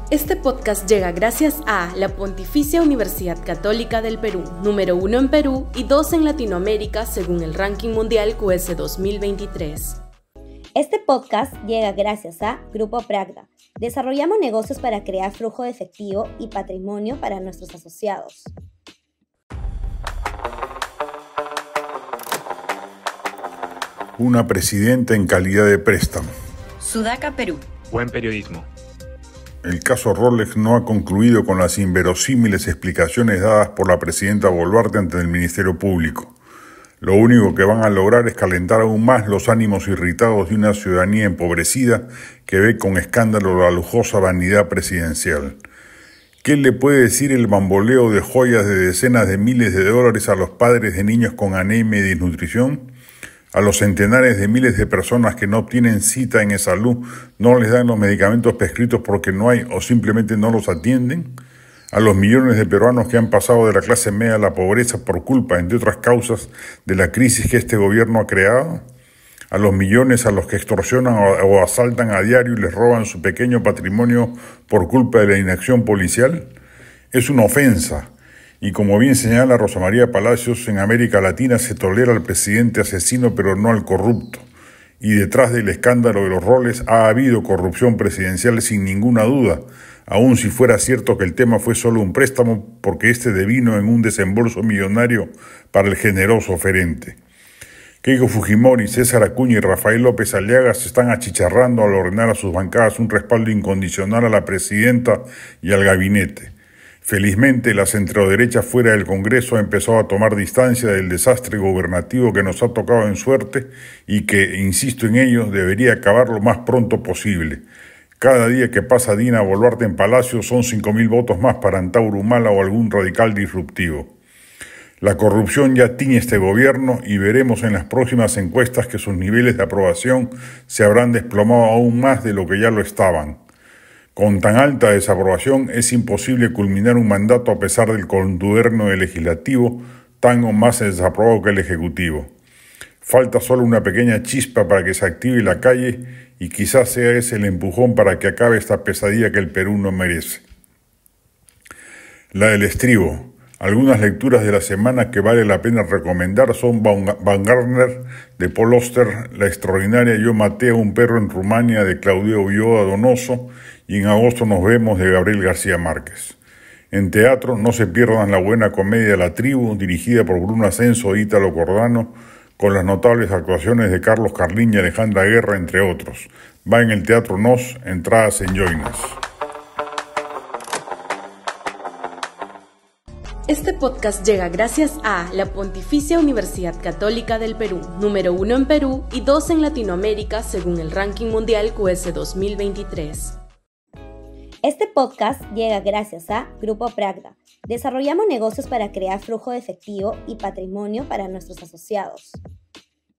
Este podcast llega gracias a la Pontificia Universidad Católica del Perú, número 1 en Perú y 2 en Latinoamérica según el ranking mundial QS 2023. Este podcast llega gracias a Grupo Pragda. Desarrollamos negocios para crear flujo de efectivo y patrimonio para nuestros asociados. Una presidenta en calidad de préstamo. Sudaca, Perú. Buen periodismo. El caso Rolex no ha concluido con las inverosímiles explicaciones dadas por la presidenta Boluarte ante el Ministerio Público. Lo único que van a lograr es calentar aún más los ánimos irritados de una ciudadanía empobrecida que ve con escándalo la lujosa vanidad presidencial. ¿Qué le puede decir el bamboleo de joyas de decenas de miles de dólares a los padres de niños con anemia y desnutrición? A los centenares de miles de personas que no obtienen cita en e-salud, no les dan los medicamentos prescritos porque no hay o simplemente no los atienden. A los millones de peruanos que han pasado de la clase media a la pobreza por culpa, entre otras causas, de la crisis que este gobierno ha creado. A los millones a los que extorsionan o asaltan a diario y les roban su pequeño patrimonio por culpa de la inacción policial. Es una ofensa. Y como bien señala Rosa María Palacios, en América Latina se tolera al presidente asesino pero no al corrupto. Y detrás del escándalo de los roles ha habido corrupción presidencial sin ninguna duda, aun si fuera cierto que el tema fue solo un préstamo porque este devino en un desembolso millonario para el generoso oferente. Keiko Fujimori, César Acuña y Rafael López Aliaga se están achicharrando al ordenar a sus bancadas un respaldo incondicional a la presidenta y al gabinete. Felizmente, la centroderecha fuera del Congreso ha empezado a tomar distancia del desastre gubernativo que nos ha tocado en suerte y que, insisto en ello, debería acabar lo más pronto posible. Cada día que pasa Dina Boluarte en Palacio son 5.000 votos más para Antauro Humala o algún radical disruptivo. La corrupción ya tiñe este gobierno y veremos en las próximas encuestas que sus niveles de aprobación se habrán desplomado aún más de lo que ya lo estaban. Con tan alta desaprobación es imposible culminar un mandato a pesar del contubernio del legislativo, tan o más desaprobado que el ejecutivo. Falta solo una pequeña chispa para que se active la calle y quizás sea ese el empujón para que acabe esta pesadilla que el Perú no merece. La del estribo. Algunas lecturas de la semana que vale la pena recomendar son Van Gardner de Paul Auster, la extraordinaria Yo maté a un perro en Rumania de Claudio Ulloa Donoso y en agosto nos vemos de Gabriel García Márquez. En teatro no se pierdan la buena comedia La Tribu, dirigida por Bruno Ascenso e Ítalo Cordano, con las notables actuaciones de Carlos Carlín y Alejandra Guerra, entre otros. Va en el Teatro Nos, entradas en Joinas. Este podcast llega gracias a la Pontificia Universidad Católica del Perú, número 1 en Perú y 2 en Latinoamérica según el ranking mundial QS 2023. Este podcast llega gracias a Grupo Pragda. Desarrollamos negocios para crear flujo de efectivo y patrimonio para nuestros asociados.